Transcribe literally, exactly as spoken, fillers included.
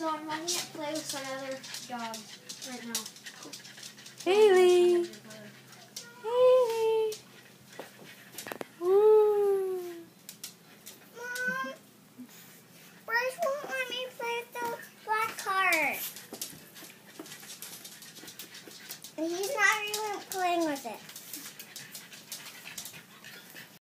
So I'm letting it play with some other dogs right now. Haley. Haley. Woo. Mom, Bryce won't let me play with the black cart. And he's not even playing with it.